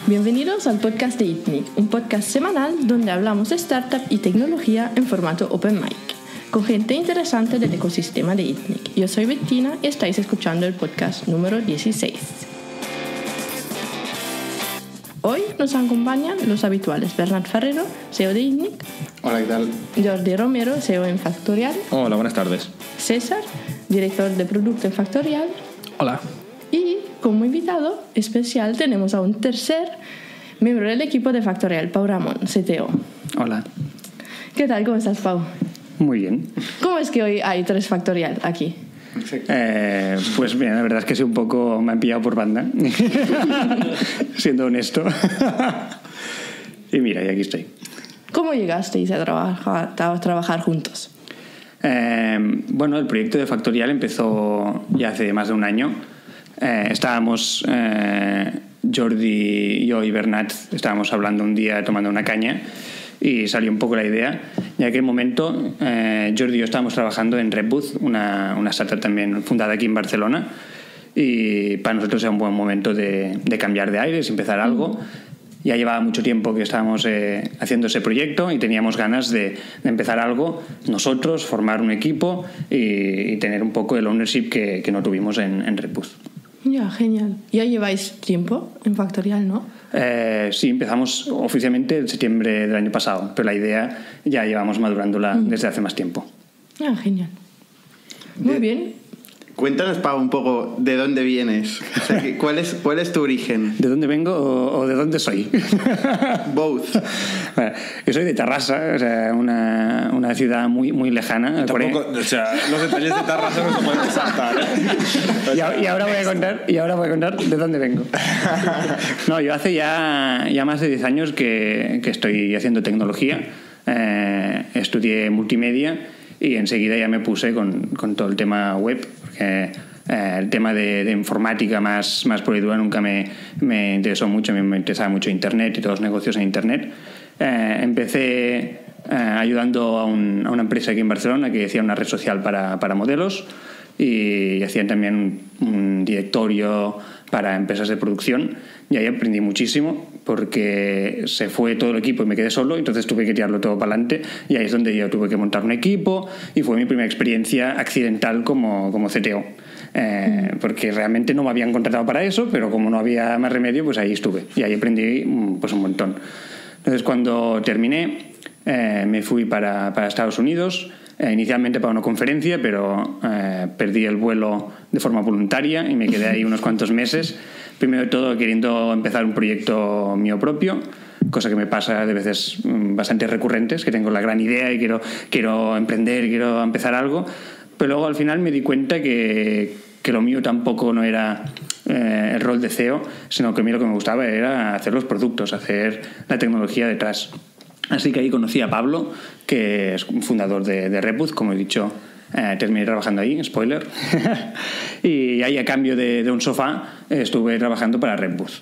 Bienvenidos al podcast de ITNIC, un podcast semanal donde hablamos de startup y tecnología en formato open mic, con gente interesante del ecosistema de ITNIC. Yo soy Bettina y estáis escuchando el podcast número 16. Hoy nos acompañan los habituales Bernat Ferrero, CEO de ITNIC. Hola, ¿qué tal? Jordi Romero, CEO en Factorial. Hola, buenas tardes. César, director de producto en Factorial. Hola. Y como invitado especial tenemos a un tercer miembro del equipo de Factorial, Pau Ramón, CTO. Hola. ¿Qué tal? ¿Cómo estás, Pau? Muy bien. ¿Cómo es que hoy hay tres Factorial aquí? Pues mira, la verdad es que sí, un poco me han pillado por banda, siendo honesto. Y mira, y aquí estoy. ¿Cómo llegasteis a trabajar juntos? Bueno, el proyecto de Factorial empezó ya hace más de un año. Estábamos, Jordi, yo y Bernat, estábamos hablando un día tomando una caña y salió un poco la idea. Y en aquel momento Jordi y yo estábamos trabajando en Redbooth, una startup también fundada aquí en Barcelona, y para nosotros era un buen momento de cambiar de aires, empezar algo. Ya llevaba mucho tiempo que estábamos haciendo ese proyecto y teníamos ganas de empezar algo nosotros, formar un equipo y tener un poco el ownership que no tuvimos en Redbooth. Ya, genial. ¿Ya lleváis tiempo en Factorial, no? Sí, empezamos oficialmente en septiembre del año pasado, pero la idea ya llevamos madurándola desde hace más tiempo. Ah, genial. Muy bien. Cuéntanos, Pau, un poco de dónde vienes. O sea, ¿cuál es tu origen? ¿De dónde vengo o de dónde soy? Both. Bueno, yo soy de Tarrasa, o sea, una ciudad muy lejana. Tampoco, o sea, los detalles de Tarrasa no se pueden saltar, ¿eh? Y ahora voy a contar de dónde vengo. No, yo hace ya más de 10 años que estoy haciendo tecnología. Estudié multimedia y enseguida ya me puse con todo el tema web, porque el tema de informática más pura y dura nunca me interesó mucho. Me interesaba mucho Internet y todos los negocios en Internet. Empecé ayudando a una empresa aquí en Barcelona que hacía una red social para modelos, y hacían también un directorio para empresas de producción, y ahí aprendí muchísimo porque se fue todo el equipo y me quedé solo, entonces tuve que tirarlo todo para adelante, y ahí es donde yo tuve que montar un equipo y fue mi primera experiencia accidental como CTO, porque realmente no me habían contratado para eso, pero como no había más remedio, pues ahí estuve y ahí aprendí pues un montón. Entonces cuando terminé me fui para Estados Unidos, inicialmente para una conferencia, pero perdí el vuelo de forma voluntaria y me quedé ahí unos cuantos meses. Primero de todo queriendo empezar un proyecto mío propio, cosa que me pasa de veces bastante recurrentes, que tengo la gran idea y quiero emprender, quiero empezar algo, pero luego al final me di cuenta que lo mío tampoco no era el rol de CEO, sino que a mí lo que me gustaba era hacer los productos, hacer la tecnología detrás. Así que ahí conocí a Pablo, que es un fundador de Redbooth, como he dicho. Terminé trabajando ahí, spoiler. Y ahí, a cambio de un sofá, estuve trabajando para Redbooth.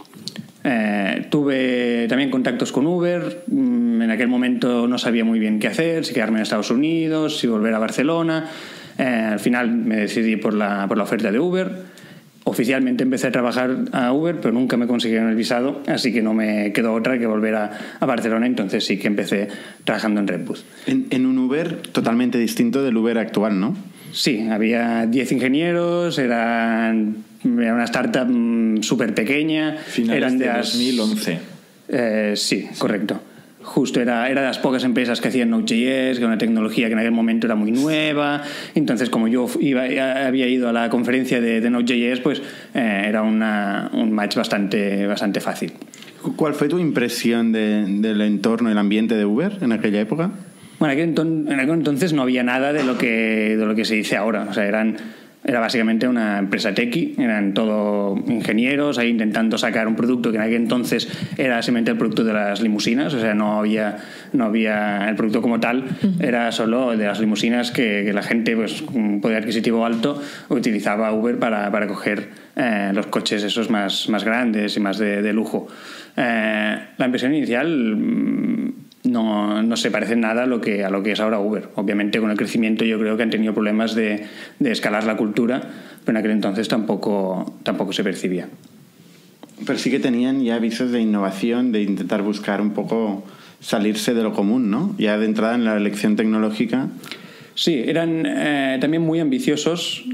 Tuve también contactos con Uber. En aquel momento no sabía muy bien qué hacer, si quedarme en Estados Unidos, si volver a Barcelona. Al final me decidí por la oferta de Uber. Oficialmente empecé a trabajar a Uber, pero nunca me consiguieron el visado, así que no me quedó otra que volver a Barcelona. Entonces sí que empecé trabajando en Redbooth. En un Uber totalmente distinto del Uber actual, ¿no? Sí, había 10 ingenieros, era una startup súper pequeña. Finales de 2011. Sí, correcto. Justo era de las pocas empresas que hacían Node.js, que era una tecnología que en aquel momento era muy nueva. Entonces, como yo había ido a la conferencia de Node.js, pues era un match bastante fácil. ¿Cuál fue tu impresión del entorno, el ambiente de Uber en aquella época? Bueno, en aquel entonces no había nada de lo que se dice ahora. O sea, era básicamente una empresa techie, eran todo ingenieros ahí intentando sacar un producto que en aquel entonces era simplemente el producto de las limusinas. O sea, no había el producto como tal, era solo de las limusinas que la gente pues con un poder adquisitivo alto utilizaba Uber para coger los coches esos más grandes y más de lujo. La impresión inicial no se parece nada a lo que es ahora Uber. Obviamente con el crecimiento yo creo que han tenido problemas de escalar la cultura, pero en aquel entonces tampoco se percibía. Pero sí que tenían ya visos de innovación, de intentar buscar un poco salirse de lo común, ¿no? Ya de entrada en la elección tecnológica. Sí, eran también muy ambiciosos.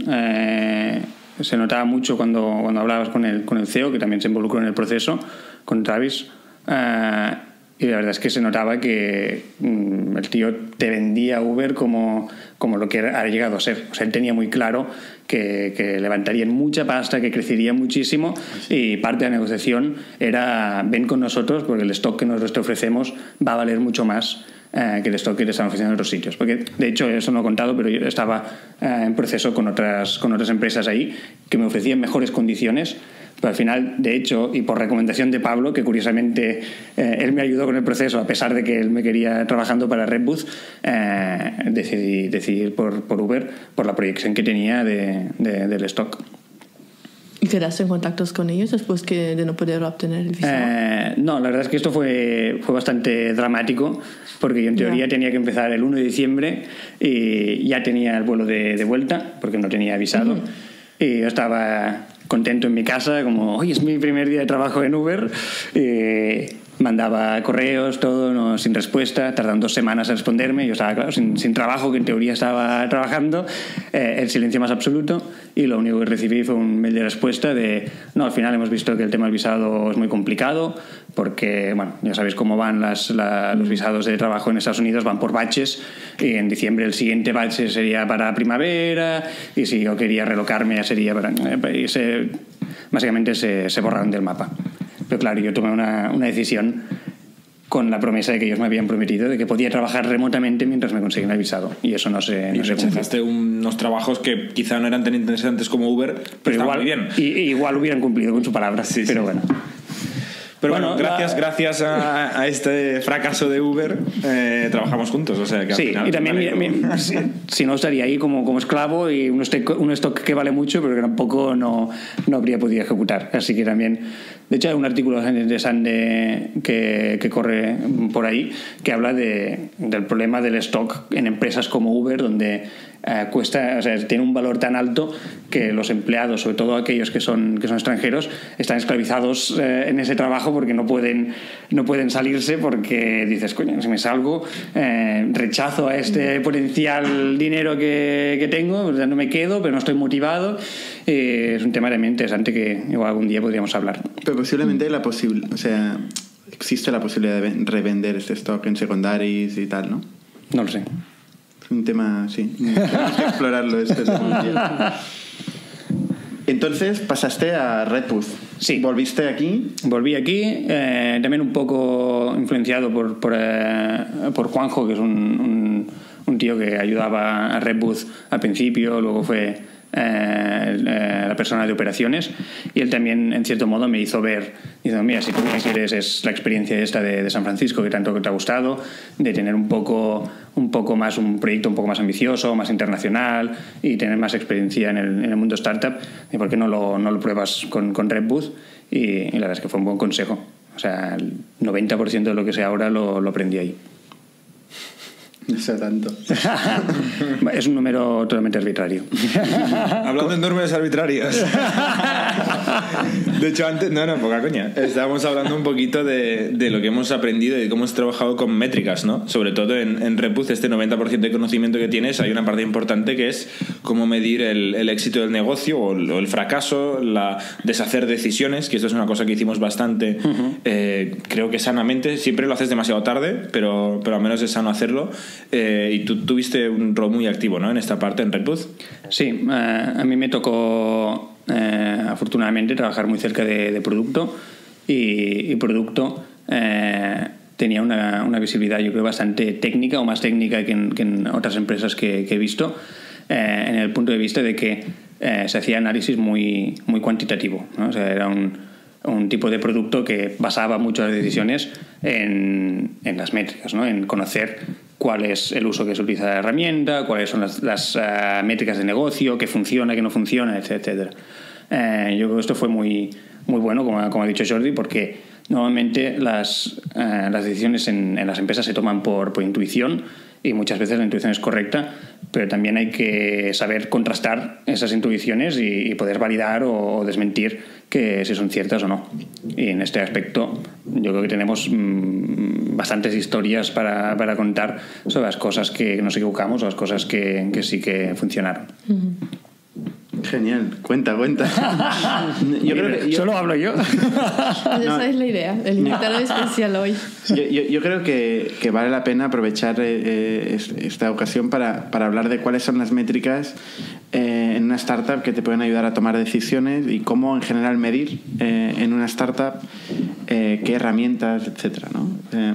Se notaba mucho cuando hablabas con el CEO, que también se involucró en el proceso, con Travis. Y la verdad es que se notaba que el tío te vendía Uber como lo que ha llegado a ser. O sea, él tenía muy claro que levantarían mucha pasta, que crecería muchísimo, y parte de la negociación era: ven con nosotros porque el stock que nosotros te ofrecemos va a valer mucho más que el stock que te están ofreciendo en otros sitios. Porque, de hecho, eso no lo he contado, pero yo estaba en proceso con otras empresas ahí que me ofrecían mejores condiciones. Pero al final, de hecho, y por recomendación de Pablo, que curiosamente él me ayudó con el proceso, a pesar de que él me quería trabajando para Redbooth, decidí ir por Uber, por la proyección que tenía del stock. ¿Y quedaste en contactos con ellos después de no poder obtener el visado? No, la verdad es que esto fue bastante dramático, porque yo en teoría tenía que empezar el 1 de diciembre y ya tenía el vuelo de vuelta, porque no tenía visado. Y yo estaba contento en mi casa, como hoy es mi primer día de trabajo en Uber. Mandaba correos, todo, sin respuesta. Tardaron 2 semanas en responderme. Yo estaba, claro, sin trabajo, que en teoría estaba trabajando. El silencio más absoluto. Y lo único que recibí fue un mail de respuesta de: no, al final hemos visto que el tema del visado es muy complicado, porque, bueno, ya sabéis cómo van los visados de trabajo en Estados Unidos, van por batches, y en diciembre el siguiente batch sería para primavera, y si yo quería relocarme ya sería para... básicamente se borraron del mapa. Pero claro, yo tomé una decisión con la promesa de que ellos me habían prometido de que podía trabajar remotamente mientras me conseguían el visado, y eso no se rechazaste unos trabajos que quizá no eran tan interesantes como Uber, pero igual, muy bien. Igual hubieran cumplido con su palabra, sí, pero bueno. Pero bueno, gracias a este fracaso de Uber trabajamos juntos, o sea que al final, y también si no estaría ahí como esclavo, y un stock que vale mucho pero que tampoco no habría podido ejecutar. Así que también, de hecho, hay un artículo bastante interesante que corre por ahí, que habla del problema del stock en empresas como Uber, donde cuesta, o sea, tiene un valor tan alto que los empleados, sobre todo aquellos que son extranjeros, están esclavizados en ese trabajo, porque no pueden salirse, porque dices, coño, si me salgo, rechazo a este potencial dinero que tengo, o sea, no me quedo, pero no estoy motivado. Es un tema realmente interesante que igual algún día podríamos hablar. Pero posiblemente existe la posibilidad de revender este stock en secundaries y tal, ¿no? No lo sé. Un tema, sí. Tenemos que explorarlo este tema. Entonces pasaste a Redbooth. Sí. ¿Volviste aquí? Volví aquí, también un poco influenciado por Juanjo, que es un tío que ayudaba a Redbooth al principio, luego fue la persona de operaciones, y él también en cierto modo me hizo ver, dice: mira, si tú lo que quieres es la experiencia esta de San Francisco, que tanto que te ha gustado, de tener un poco más, un proyecto un poco más ambicioso, más internacional, y tener más experiencia en el mundo startup, ¿y por qué no lo pruebas con Redbooth? Y la verdad es que fue un buen consejo. O sea, el 90% de lo que sé ahora lo aprendí ahí. No sé tanto. Es un número totalmente arbitrario. Hablando en números arbitrarios. De hecho, antes... No, poca coña. Estábamos hablando un poquito de lo que hemos aprendido y de cómo hemos trabajado con métricas, ¿no? Sobre todo en Redbooth, este 90% de conocimiento que tienes, hay una parte importante que es cómo medir el éxito del negocio o el fracaso, deshacer decisiones, que esto es una cosa que hicimos bastante, creo que sanamente. Siempre lo haces demasiado tarde, pero al menos es sano hacerlo. Y tú tuviste un rol muy activo, ¿no?, en esta parte en Redbooth. Sí, a mí me tocó afortunadamente trabajar muy cerca de producto, y producto tenía una visibilidad, yo creo, bastante técnica, o más técnica que en otras empresas que he visto, en el punto de vista de que se hacía análisis muy, muy cuantitativo, ¿no? O sea, era un tipo de producto que basaba mucho las decisiones en las métricas, ¿no? En conocer cuál es el uso que se utiliza de la herramienta, cuáles son las métricas de negocio, qué funciona, qué no funciona, etcétera. Yo creo que esto fue muy, muy bueno, como ha dicho Jordi, porque normalmente las decisiones en las empresas se toman por intuición, y muchas veces la intuición es correcta, pero también hay que saber contrastar esas intuiciones y poder validar o desmentir que si son ciertas o no. Y en este aspecto yo creo que tenemos bastantes historias para contar sobre las cosas que nos equivocamos o las cosas que sí que funcionaron. Genial, cuenta. Yo creo que ¿Solo hablo yo? Esa es la idea, el invitado especial hoy. Yo creo que vale la pena aprovechar esta ocasión para hablar de cuáles son las métricas en una startup que te pueden ayudar a tomar decisiones y cómo en general medir en una startup qué herramientas, etcétera, ¿no?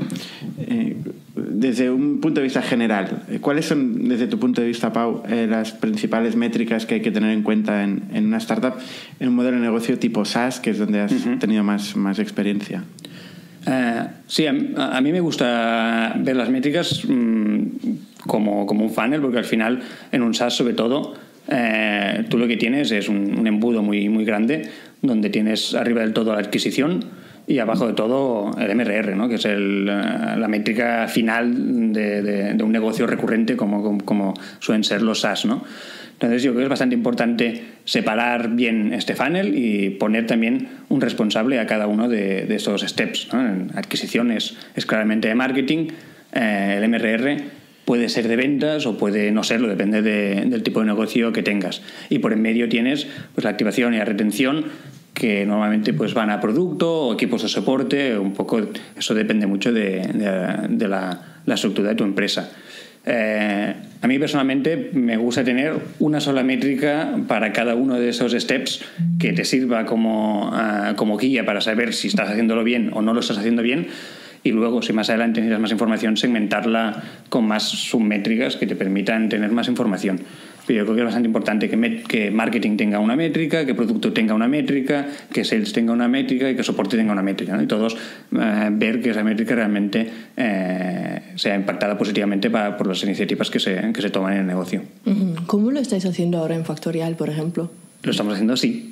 Desde un punto de vista general, ¿cuáles son, desde tu punto de vista, Pau, las principales métricas que hay que tener en cuenta en una startup, en un modelo de negocio tipo SaaS, que es donde has tenido más experiencia? Sí, a mí me gusta ver las métricas como un funnel, porque al final en un SaaS sobre todo tú lo que tienes es un embudo muy, muy grande donde tienes arriba del todo la adquisición y abajo de todo el MRR, ¿no? Que es la métrica final de un negocio recurrente como suelen ser los SaaS, ¿no? Entonces yo creo que es bastante importante separar bien este funnel y poner también un responsable a cada uno de estos steps, ¿no? En adquisiciones es claramente de marketing, el MRR puede ser de ventas o puede no serlo, depende del tipo de negocio que tengas. Y por en medio tienes pues la activación y la retención, que normalmente pues van a producto o equipos de soporte, un poco eso depende mucho de la estructura de tu empresa. A mí personalmente me gusta tener una sola métrica para cada uno de esos steps que te sirva como guía para saber si estás haciéndolo bien o no lo estás haciendo bien, y luego si más adelante necesitas más información segmentarla con más submétricas que te permitan tener más información. Pero yo creo que es bastante importante que marketing tenga una métrica, que producto tenga una métrica, que sales tenga una métrica y que soporte tenga una métrica, ¿no? Y todos ver que esa métrica realmente sea impactada positivamente por las iniciativas que se toman en el negocio. ¿Cómo lo estáis haciendo ahora en Factorial, por ejemplo? Lo estamos haciendo así.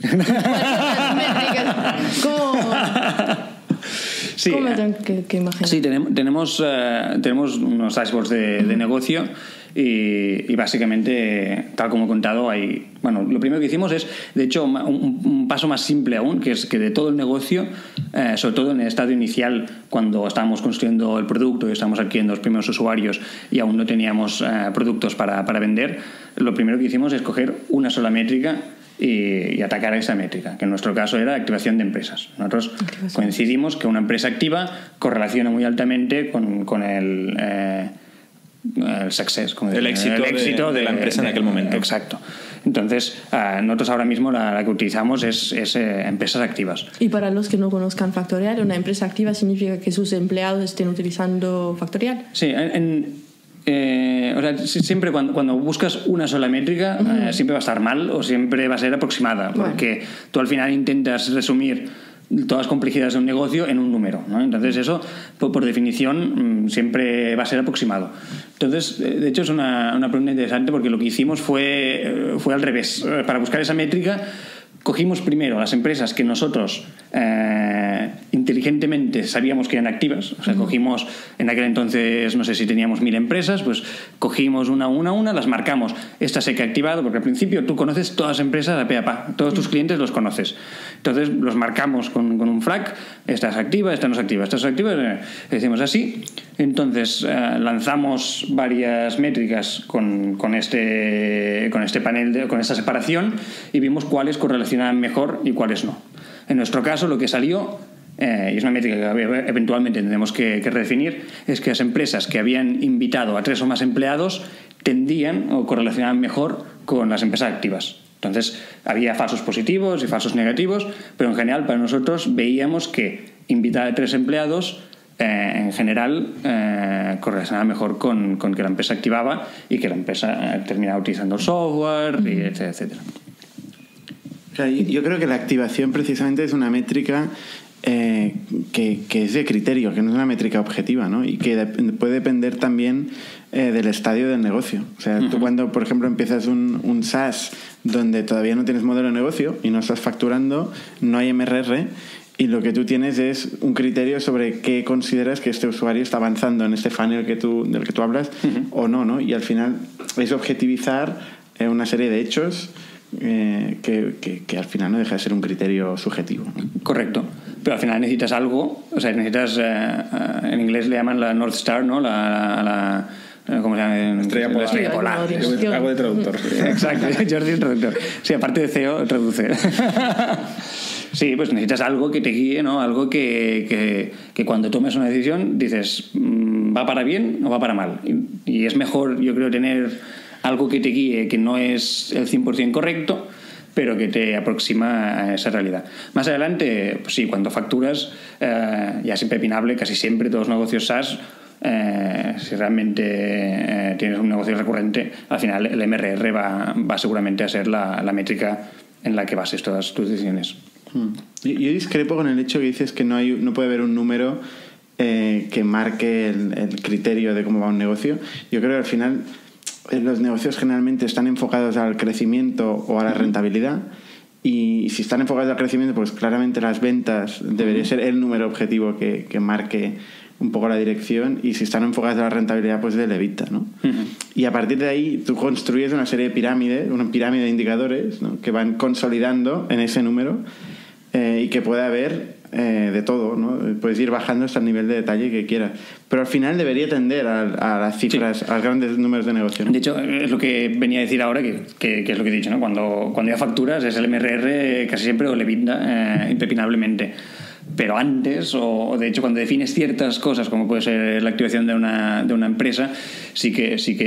Sí, ¿Cómo que imaginas? Sí, tenemos unos dashboards de negocio y básicamente, tal como he contado, lo primero que hicimos es, de hecho, un paso más simple aún, que es que de todo el negocio, sobre todo en el estadio inicial, cuando estábamos construyendo el producto y estábamos adquiriendo los primeros usuarios y aún no teníamos productos para vender, lo primero que hicimos es coger una sola métrica y atacar a esa métrica, que en nuestro caso era activación de empresas. Nosotros coincidimos que una empresa activa correlaciona muy altamente con el success, el éxito de la empresa en aquel momento. Exacto. Entonces, nosotros ahora mismo la que utilizamos es empresas activas. Y para los que no conozcan Factorial, una empresa activa significa que sus empleados estén utilizando Factorial. Sí, siempre cuando buscas una sola métrica, siempre va a estar mal o siempre va a ser aproximada, porque tú al final intentas resumir todas las complejidades de un negocio en un número, ¿no? Entonces eso, por definición, siempre va a ser aproximado. Entonces, de hecho, es una pregunta interesante, porque lo que hicimos fue al revés. Para buscar esa métrica, cogimos primero las empresas que nosotros inteligentemente sabíamos que eran activas. O sea, cogimos, en aquel entonces, no sé si teníamos 1000 empresas, pues cogimos una, las marcamos. Esta sé que ha activado, porque al principio tú conoces todas las empresas a pe a pa, todos tus clientes los conoces. Entonces los marcamos con un flag, esta es activa, esta no es activa, esta es activa, decimos así. Entonces lanzamos varias métricas con este panel, con esta separación, y vimos cuáles correlacionaban mejor y cuáles no. En nuestro caso, lo que salió, y es una métrica que eventualmente tendremos que redefinir, es que las empresas que habían invitado a 3 o más empleados tendían o correlacionaban mejor con las empresas activas. Entonces, había falsos positivos y falsos negativos, pero en general para nosotros veíamos que invitar a 3 empleados en general correlacionaba mejor con que la empresa activaba y que la empresa terminaba utilizando el software, y etcétera. O sea, yo creo que la activación precisamente es una métrica que es de criterio, que no es una métrica objetiva, ¿no? Y que puede depender también del estadio del negocio. O sea, tú cuando, por ejemplo, empiezas un SaaS donde todavía no tienes modelo de negocio y no estás facturando, no hay MRR, y lo que tú tienes es un criterio sobre qué consideras que este usuario está avanzando en este funnel del que tú hablas o no, ¿no? Y al final es objetivizar una serie de hechos que al final no deja de ser un criterio subjetivo, ¿no? Correcto. Pero al final necesitas algo, o sea, necesitas, en inglés le llaman la North Star, ¿no? ¿Cómo se llama? Estrella polar. Algo de traductor. Exacto, Jordi el traductor. Sí, aparte de CEO, traduce. Sí, pues necesitas algo que te guíe, ¿no? Algo que cuando tomes una decisión dices, ¿va para bien o va para mal? Y es mejor, yo creo, tener algo que te guíe, que no es el 100% correcto, pero que te aproxima a esa realidad. Más adelante, pues sí, cuando facturas, ya es impepinable, casi siempre todos los negocios SaaS, si realmente tienes un negocio recurrente, al final el MRR va seguramente a ser la métrica en la que bases todas tus decisiones. Yo discrepo con el hecho que dices que no puede haber un número que marque el criterio de cómo va un negocio. Yo creo que al final los negocios generalmente están enfocados al crecimiento o a la rentabilidad, y si están enfocados al crecimiento, pues claramente las ventas debería ser el número objetivo que marque un poco la dirección, y si están enfocados a la rentabilidad, pues del EBITDA, ¿no? Y a partir de ahí tú construyes una serie de una pirámide de indicadores, ¿no? Que van consolidando en ese número, y que puede haber de todo, ¿no? Puedes ir bajando hasta el nivel de detalle que quieras, pero al final debería tender a las cifras, sí, a los grandes números de negocio, ¿no? De hecho, es lo que venía a decir ahora, que es lo que he dicho, ¿no? Cuando ya facturas es el MRR casi siempre o el EBITDA, impepinablemente. Pero antes, o de hecho cuando defines ciertas cosas, como puede ser la activación de una empresa, sí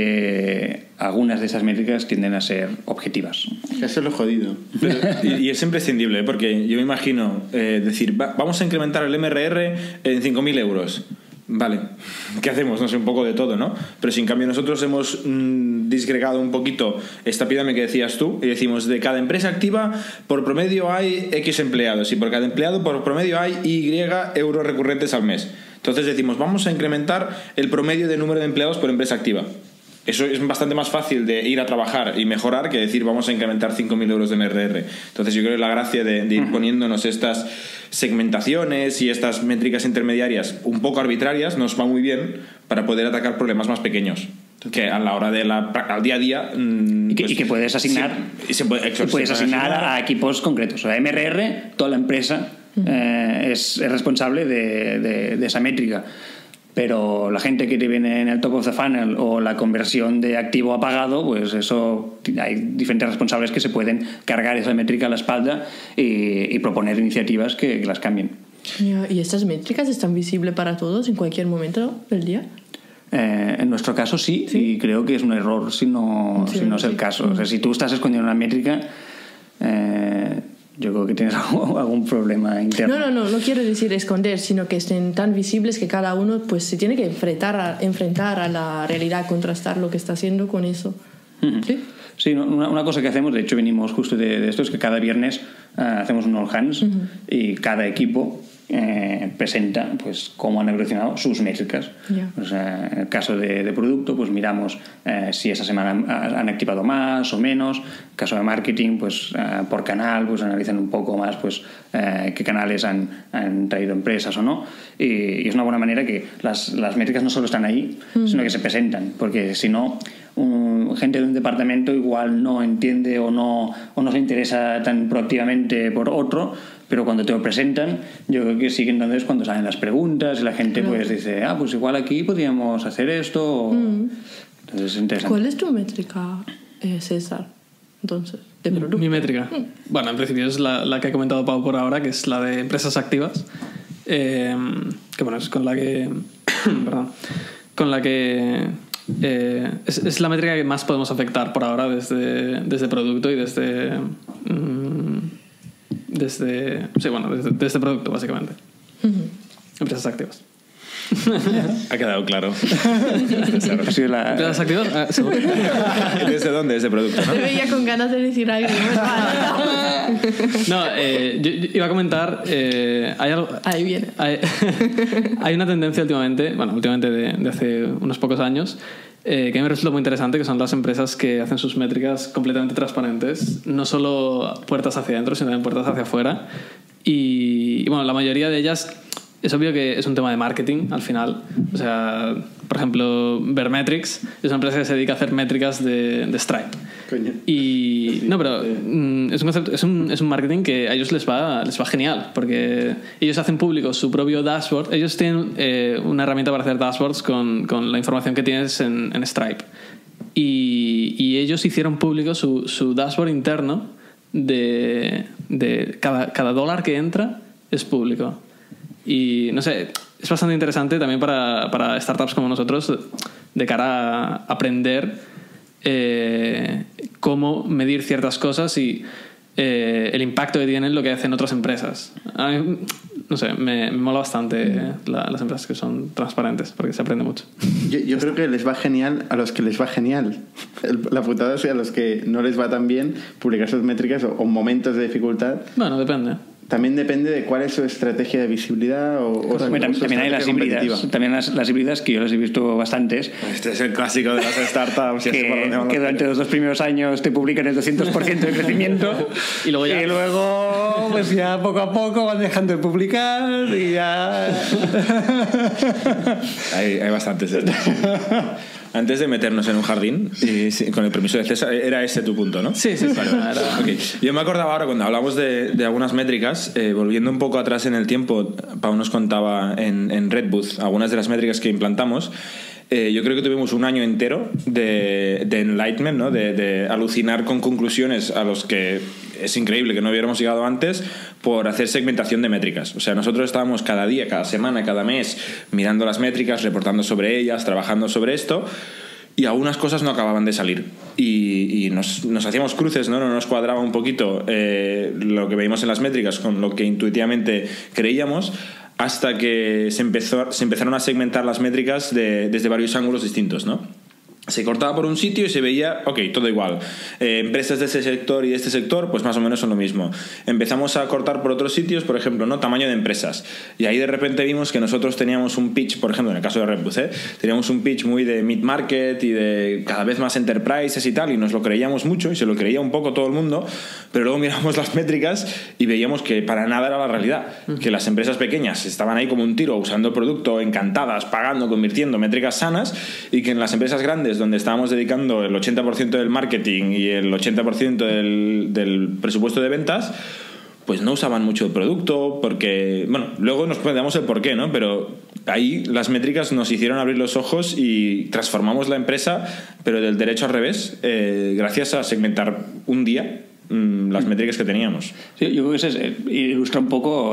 que algunas de esas métricas tienden a ser objetivas. Eso es lo jodido. Pero, y es imprescindible, porque yo me imagino decir, vamos a incrementar el MRR en 5.000 euros. Vale, ¿qué hacemos? No sé, un poco de todo, ¿no? Pero si en cambio nosotros hemos disgregado un poquito esta pirámide que decías tú, y decimos, de cada empresa activa por promedio hay X empleados, y por cada empleado por promedio hay Y euros recurrentes al mes. Entonces decimos, vamos a incrementar el promedio de número de empleados por empresa activa. Eso es bastante más fácil de ir a trabajar y mejorar que decir vamos a incrementar 5.000 euros de MRR. Entonces yo creo que la gracia de ir poniéndonos estas segmentaciones y estas métricas intermediarias un poco arbitrarias nos va muy bien para poder atacar problemas más pequeños, que a la hora al día a día y que puedes asignar, puedes asignar a equipos concretos. O sea, MRR, toda la empresa es responsable de esa métrica. Pero la gente que te viene en el top of the funnel o la conversión de activo a pagado, pues eso, hay diferentes responsables que se pueden cargar esa métrica a la espalda y proponer iniciativas que las cambien. ¿Y estas métricas están visibles para todos en cualquier momento del día? En nuestro caso sí, y creo que es un error si no es el caso. O sea, si tú estás escondiendo una métrica, yo creo que tienes algún problema interno. No quiero decir esconder, sino que estén tan visibles que cada uno pues se tiene que enfrentar a la realidad, contrastar lo que está haciendo con eso. ¿Sí? Sí, una cosa que hacemos, de hecho venimos justo de esto, es que cada viernes hacemos un all hands y cada equipo presenta pues cómo han evolucionado sus métricas. Pues, en el caso de producto, pues miramos si esa semana han activado más o menos. En el caso de marketing, pues por canal, pues analizan un poco más pues qué canales han traído empresas o no. Y es una buena manera que las métricas no solo están ahí, sino que se presentan, porque si no, gente de un departamento igual no entiende o no se interesa tan proactivamente por otro, pero cuando te lo presentan, yo creo que sí que entonces cuando salen las preguntas y la gente pues dice, pues igual aquí podríamos hacer esto. Entonces es interesante. ¿Cuál es tu métrica, César? Entonces, de producto. Mi métrica. Bueno, en principio es la que ha comentado Pau por ahora, que es la de empresas activas. Que bueno, es con la que perdón, con la que es la métrica que más podemos afectar por ahora desde producto y desde producto, básicamente. Empresas activas. Ha quedado claro. ¿Empresas activas? ¿Seguro? ¿Desde dónde ese producto? ¿No? Te veía con ganas de decir algo. No, yo iba a comentar. Hay algo. Ahí viene. Hay una tendencia últimamente de hace unos pocos años, que me resulta muy interesante, que son las empresas que hacen sus métricas completamente transparentes, no solo puertas hacia adentro, sino también puertas hacia afuera. Y bueno, la mayoría de ellas, es obvio que es un tema de marketing al final. O sea, por ejemplo, Vermetrics es una empresa que se dedica a hacer métricas de Stripe. Coño. Y no, pero es un concepto, es un marketing que a ellos les va genial, porque ellos hacen público su propio dashboard. Ellos tienen una herramienta para hacer dashboards con la información que tienes en Stripe. Y ellos hicieron público su dashboard interno de cada dólar que entra es público. Y no sé, es bastante interesante también para startups como nosotros, de cara a aprender cómo medir ciertas cosas y el impacto que tienen lo que hacen otras empresas. A mí, no sé, me mola bastante las empresas que son transparentes, porque se aprende mucho. Yo creo que les va genial a los que les va genial. La putada es a los que no les va tan bien publicar sus métricas o momentos de dificultad. Bueno, depende. También depende de cuál es su estrategia de visibilidad o también hay las híbridas. También las híbridas, que yo las he visto bastantes. Este es el clásico de las startups. que durante los 2 primeros años te publican el 200% de crecimiento. Y luego pues ya poco a poco van dejando de publicar y ya... hay bastantes. Antes de meternos en un jardín, con el permiso de César, era ese tu punto, ¿no? Sí. Vale. Okay. Yo me acordaba ahora, cuando hablamos de algunas métricas, volviendo un poco atrás en el tiempo, Pau nos contaba en Red Booth algunas de las métricas que implantamos. Yo creo que tuvimos un año entero de enlightenment, ¿no? De alucinar con conclusiones a los que es increíble que no hubiéramos llegado antes, por hacer segmentación de métricas. O sea, nosotros estábamos cada día, cada semana, cada mes mirando las métricas, reportando sobre ellas, trabajando sobre esto, y algunas cosas no acababan de salir y nos hacíamos cruces, ¿no? No nos cuadraba un poquito lo que veíamos en las métricas con lo que intuitivamente creíamos, hasta que se empezaron a segmentar las métricas desde varios ángulos distintos, ¿no? Se cortaba por un sitio y se veía, ok, todo igual. Empresas de ese sector y de este sector, pues más o menos son lo mismo. Empezamos a cortar por otros sitios, por ejemplo, ¿no? Tamaño de empresas. Y ahí de repente vimos que nosotros teníamos un pitch, por ejemplo, en el caso de Red Booth, teníamos un pitch muy de mid-market y de cada vez más enterprises y tal, y nos lo creíamos mucho, y se lo creía un poco todo el mundo, pero luego miramos las métricas y veíamos que para nada era la realidad. Que las empresas pequeñas estaban ahí como un tiro, usando el producto, encantadas, pagando, convirtiendo, métricas sanas, y que en las empresas grandes, donde estábamos dedicando el 80% del marketing y el 80% del presupuesto de ventas, pues no usaban mucho el producto, porque, bueno, luego nos planteamos el porqué, ¿no? Pero ahí las métricas nos hicieron abrir los ojos y transformamos la empresa, pero del derecho al revés, gracias a segmentar un día las métricas que teníamos. Sí, yo creo que eso ilustra un poco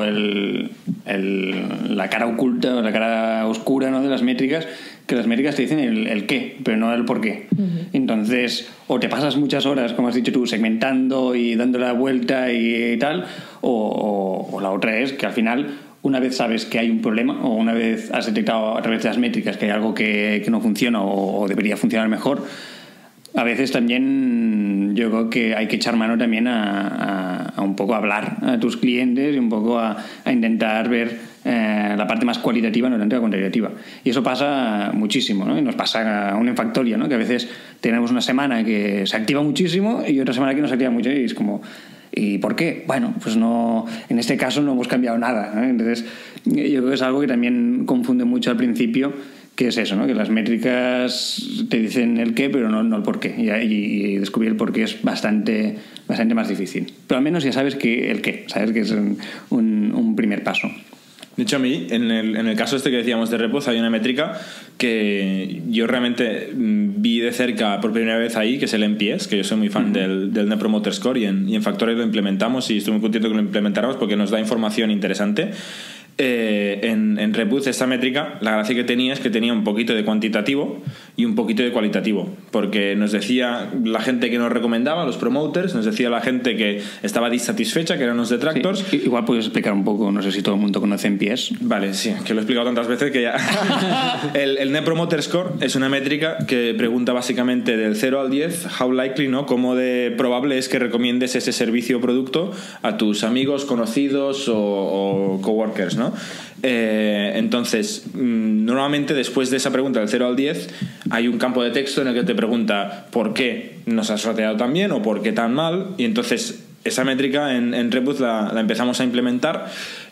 la cara oculta, la cara oscura, ¿no? De las métricas, que las métricas te dicen el qué, pero no el por qué. Entonces, o te pasas muchas horas, como has dicho tú, segmentando y dando la vuelta y tal, o la otra es que al final, una vez sabes que hay un problema, o una vez has detectado a través de las métricas que hay algo que no funciona o debería funcionar mejor, a veces también yo creo que hay que echar mano también a un poco hablar a tus clientes y un poco a intentar ver la parte más cualitativa, no tanto la cuantitativa. Y eso pasa muchísimo, ¿no? Y nos pasa aún en Factoria, ¿no? Que a veces tenemos una semana que se activa muchísimo y otra semana que no se activa mucho, y es como... ¿Y por qué? Bueno, pues no, en este caso no hemos cambiado nada, ¿no? Entonces yo creo que es algo que también confunde mucho al principio, que es eso, ¿no? Que las métricas te dicen el qué, pero no el por qué. Y descubrir el por qué es bastante más difícil. Pero al menos ya sabes que el qué, sabes que es un primer paso. De hecho, a mí, en el caso este que decíamos de Red Booth, hay una métrica que yo realmente vi de cerca por primera vez ahí, que es el NPS, que yo soy muy fan del Net Promoter Score, y en Factory lo implementamos, y estoy muy contento que lo implementáramos porque nos da información interesante. En Red Booth, esta métrica, la gracia que tenía es que tenía un poquito de cuantitativo y un poquito de cualitativo, porque nos decía la gente que nos recomendaba, los promoters, nos decía la gente que estaba disatisfecha, que eran los detractors. Sí, igual puedes explicar un poco, no sé si todo el mundo conoce NPS. Vale, sí, que lo he explicado tantas veces que ya. el Net Promoter Score es una métrica que pregunta básicamente del 0 al 10, how likely, ¿no? Cómo de probable es que recomiendes ese servicio o producto a tus amigos, conocidos o coworkers, ¿no? Entonces, normalmente después de esa pregunta del 0 al 10 hay un campo de texto en el que te pregunta por qué nos has rateado tan bien o por qué tan mal, y entonces esa métrica en Red Booth la empezamos a implementar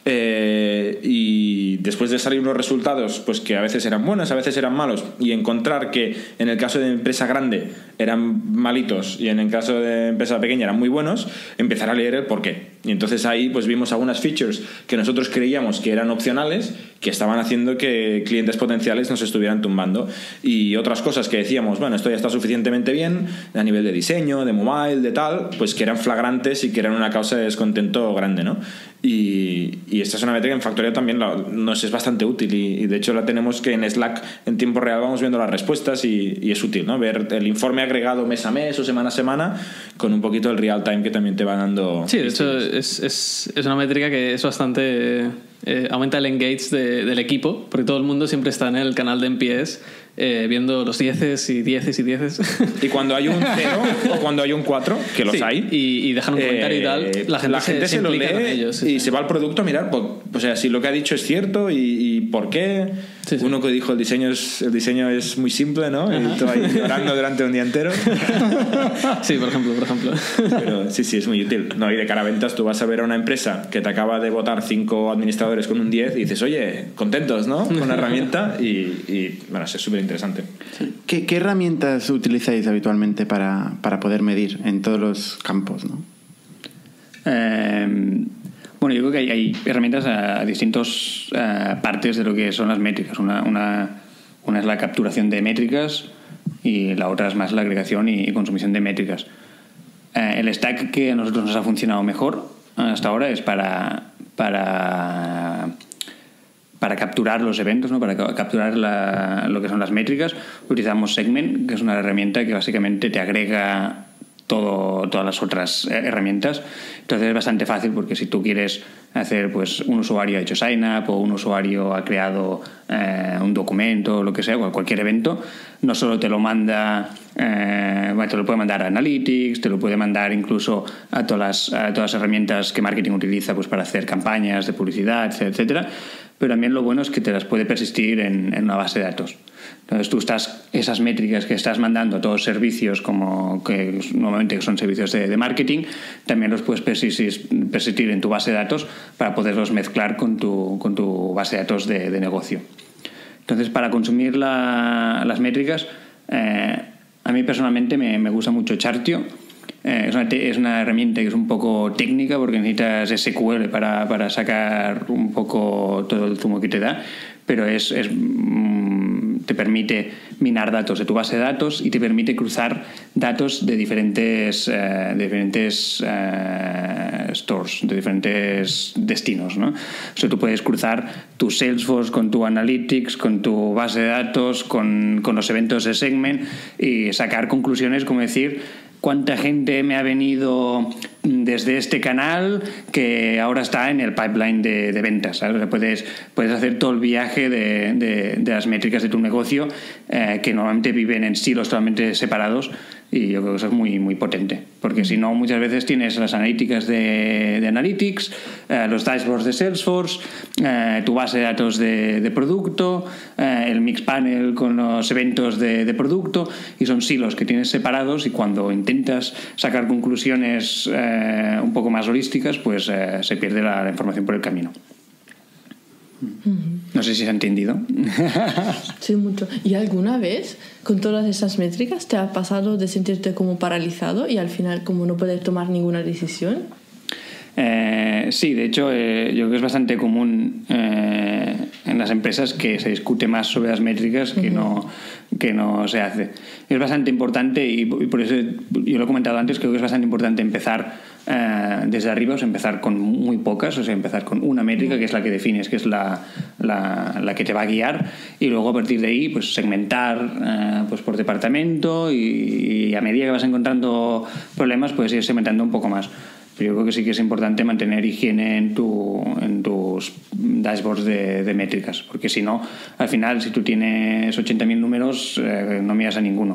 y después de salir unos resultados pues que a veces eran buenos, a veces eran malos, y encontrar que en el caso de empresa grande eran malitos y en el caso de empresa pequeña eran muy buenos, empezar a leer el porqué. Y entonces ahí pues vimos algunas features que nosotros creíamos que eran opcionales, que estaban haciendo que clientes potenciales nos estuvieran tumbando, y otras cosas que decíamos, bueno, esto ya está suficientemente bien a nivel de diseño, de mobile, de tal, pues que eran flagrantes y que eran una causa de descontento grande, ¿no? Y esta es una métrica en Factorial también nos es bastante útil, y de hecho la tenemos que en Slack en tiempo real vamos viendo las respuestas, y es útil, ¿no? Ver el informe agregado mes a mes o semana a semana con un poquito el real time que también te va dando. Sí, de hecho es una métrica que es bastante... aumenta el engage del equipo, porque todo el mundo siempre está en el canal de NPS viendo los 10 y 10 y 10. Y cuando hay un 0 o cuando hay un 4, que los hay, y dejan un comentario y tal, la gente se lo lee con ellos, y se va al producto a mirar, o sea, si lo que ha dicho es cierto y por qué. Sí. Uno que dijo el diseño es muy simple, ¿no? Ajá. Y tú ahí llorando durante un día entero. Sí, por ejemplo. Pero sí, es muy útil. No, y de cara a ventas tú vas a ver a una empresa que te acaba de votar 5 administradores con un 10 y dices, oye, contentos, ¿no? Con la herramienta, y bueno, es súper interesante. Sí. ¿Qué herramientas utilizáis habitualmente para poder medir en todos los campos, ¿no? Bueno, yo creo que hay herramientas a distintas partes de lo que son las métricas. Una es la capturación de métricas y la otra es más la agregación y consumición de métricas. El stack que a nosotros nos ha funcionado mejor hasta ahora es para capturar los eventos, ¿no? Para capturar lo que son las métricas. Utilizamos Segment, que es una herramienta que básicamente te agrega todas las otras herramientas. Entonces es bastante fácil, porque si tú quieres hacer, pues, un usuario ha hecho sign up o un usuario ha creado un documento o lo que sea, cualquier evento, no solo te lo manda, te lo puede mandar a Analytics, te lo puede mandar incluso a todas las herramientas que marketing utiliza, pues, para hacer campañas de publicidad, etcétera. Pero también lo bueno es que te las puede persistir en una base de datos. Entonces esas métricas que estás mandando a todos los servicios, como que normalmente son servicios de marketing, también los puedes persistir en tu base de datos para poderlos mezclar con tu base de datos de negocio. Entonces, para consumir las métricas, a mí personalmente me gusta mucho Chartio. Es una herramienta que es un poco técnica, porque necesitas SQL para sacar un poco todo el zumo que te da, pero te permite minar datos de tu base de datos y te permite cruzar datos de diferentes stores, de diferentes destinos, ¿no? O sea, tú puedes cruzar tu Salesforce con tu Analytics, con tu base de datos, con los eventos de Segment, y sacar conclusiones como decir, cuánta gente me ha venido desde este canal que ahora está en el pipeline de ventas, ¿sabes? O sea, puedes hacer todo el viaje de las métricas de tu negocio, que normalmente viven en silos totalmente separados, y yo creo que eso es muy, muy potente, porque si no, muchas veces tienes las analíticas de Analytics, los dashboards de Salesforce, tu base de datos de producto, el Mixpanel con los eventos de producto, y son silos que tienes separados, y cuando intentas sacar conclusiones un poco más holísticas, pues se pierde la información por el camino. No sé si se ha entendido. Sí, mucho. ¿Y alguna vez con todas esas métricas te ha pasado de sentirte como paralizado y al final como no poder tomar ninguna decisión? Sí, de hecho, yo creo que es bastante común en las empresas que se discute más sobre las métricas que no se hace. Es bastante importante, y por eso yo lo he comentado antes, creo que es bastante importante empezar desde arriba, o sea, empezar con muy pocas, o sea, empezar con una métrica que es la que defines, que es la que te va a guiar, y luego a partir de ahí pues segmentar pues por departamento, y a medida que vas encontrando problemas puedes ir segmentando un poco más. Pero yo creo que sí que es importante mantener higiene en tus dashboards de métricas, porque si no, al final, si tú tienes 80.000 números, no miras a ninguno.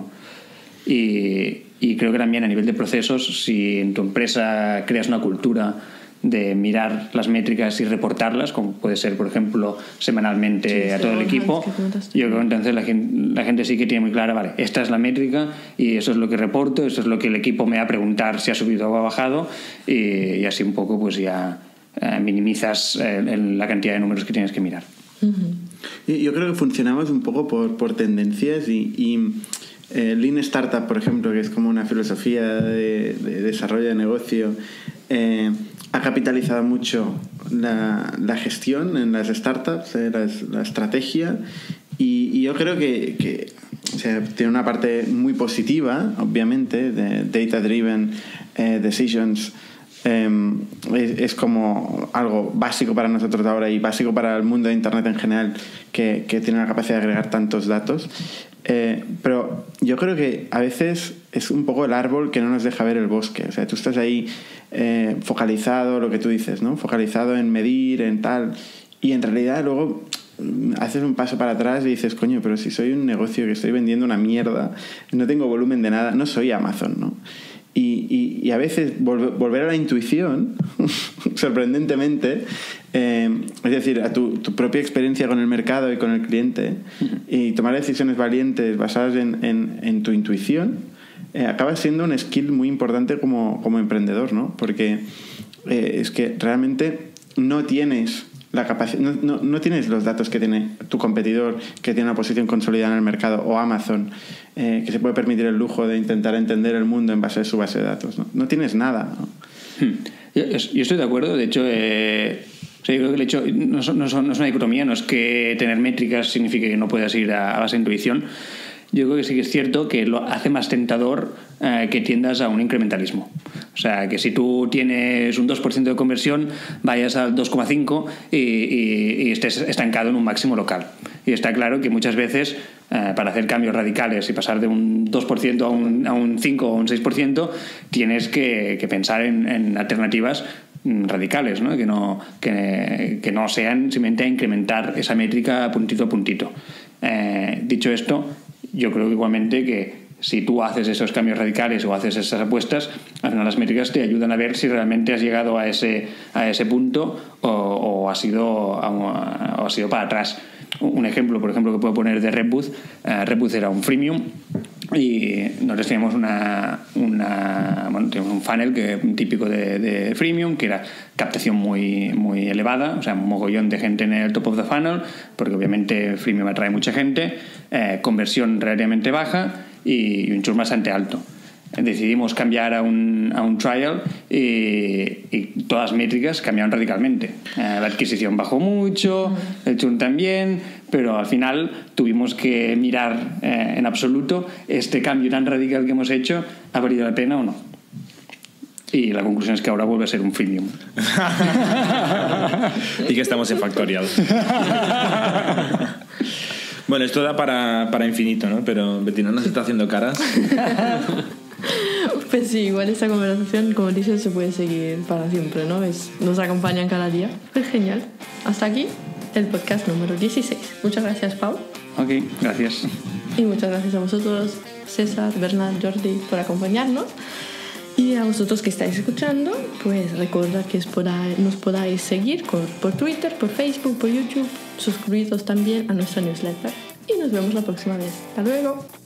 Y creo que también a nivel de procesos, si en tu empresa creas una cultura de mirar las métricas y reportarlas, como puede ser, por ejemplo, semanalmente a todo el equipo, yo creo que entonces la gente sí que tiene muy clara, vale, esta es la métrica y eso es lo que reporto, eso es lo que el equipo me va a preguntar si ha subido o ha bajado, y así un poco pues ya minimizas la cantidad de números que tienes que mirar. Yo creo que funcionamos un poco por tendencias y Lean Startup, por ejemplo, que es como una filosofía de desarrollo de negocio, ha capitalizado mucho la gestión en las startups, la estrategia, y yo creo que o sea, tiene una parte muy positiva, obviamente, de data-driven decisions. Es como algo básico para nosotros ahora y básico para el mundo de Internet en general, que tiene la capacidad de agregar tantos datos. Pero yo creo que a veces es un poco el árbol que no nos deja ver el bosque. O sea, tú estás ahí focalizado, lo que tú dices, ¿no? Focalizado en medir, en tal, y en realidad luego haces un paso para atrás y dices, coño, pero si soy un negocio que estoy vendiendo una mierda, no tengo volumen de nada, no soy Amazon, ¿no? Y a veces volver a la intuición, sorprendentemente, es decir, a tu propia experiencia con el mercado y con el cliente, y tomar decisiones valientes basadas en tu intuición, acaba siendo un skill muy importante como emprendedor, ¿no? Porque es que realmente no tienes la capacidad, no tienes los datos que tiene tu competidor, que tiene una posición consolidada en el mercado, o Amazon, que se puede permitir el lujo de intentar entender el mundo en base a su base de datos. No tienes nada, ¿no? Yo estoy de acuerdo. De hecho, yo creo que el hecho no es una dicotomía, no es que tener métricas signifique que no puedas ir a base de intuición. Yo creo que sí que es cierto que lo hace más tentador que tiendas a un incrementalismo. O sea, que si tú tienes un 2% de conversión, vayas al 2,5 y estés estancado en un máximo local. Y está claro que muchas veces, para hacer cambios radicales y pasar de un 2% a un 5 o un 6%, tienes que pensar en alternativas radicales, ¿no? Que no sean simplemente a incrementar esa métrica puntito a puntito. Dicho esto, yo creo que igualmente que si tú haces esos cambios radicales o haces esas apuestas, al final las métricas te ayudan a ver si realmente has llegado a ese punto o has ido para atrás. Un ejemplo, por ejemplo, que puedo poner de Redbooth. Redbooth era un freemium y nosotros teníamos teníamos un funnel típico de freemium, que era captación muy, muy elevada, o sea, un mogollón de gente en el top of the funnel, porque obviamente freemium atrae mucha gente, conversión relativamente baja y un churn bastante alto. Decidimos cambiar a un trial y todas las métricas cambiaron radicalmente. La adquisición bajó mucho, el churn también, pero al final tuvimos que mirar en absoluto este cambio tan radical que hemos hecho, ¿ha valido la pena o no? Y la conclusión es que ahora vuelve a ser un freemium. Y que estamos en Factorial. Bueno, esto da para infinito, ¿no? Pero Bettina nos está haciendo caras. Pues sí, igual esta conversación, como dices, se puede seguir para siempre, ¿no? Nos acompañan cada día. Es genial. Hasta aquí el podcast número 16. Muchas gracias, Pau. Ok, gracias. Y muchas gracias a vosotros, César, Bernat, Jordi, por acompañarnos. Y a vosotros que estáis escuchando, pues recuerda que nos podáis seguir por Twitter, por Facebook, por YouTube. Suscribiros también a nuestra newsletter. Y nos vemos la próxima vez. Hasta luego.